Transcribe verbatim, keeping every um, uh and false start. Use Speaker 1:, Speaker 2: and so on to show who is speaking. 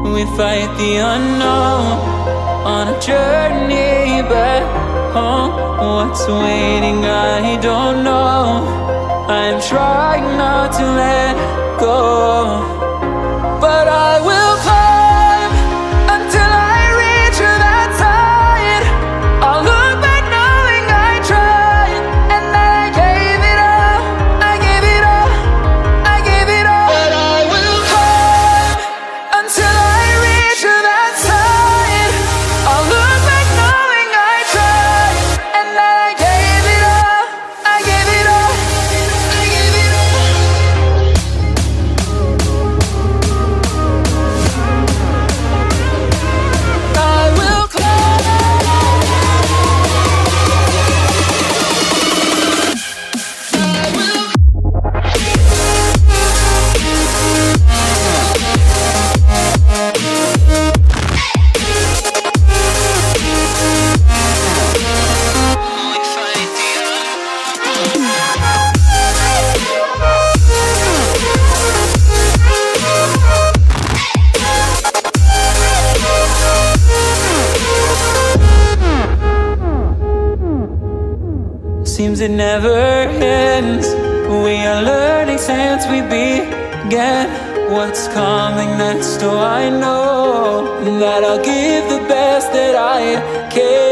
Speaker 1: We fight the unknown on a journey back home. What's waiting, I don't know. I'm trying not to let go, but I will climb until I reach that side. I'll look back knowing I tried, and that I gave it all, I gave it all, I gave it all. But I will climb until I reach that side. I'll look back knowing I tried, and that I gave it all, I gave it all, I gave it all. I will climb. I will. Seems it never ends. We are learning since we began. What's coming next? Oh, I know that I'll give the best that I can.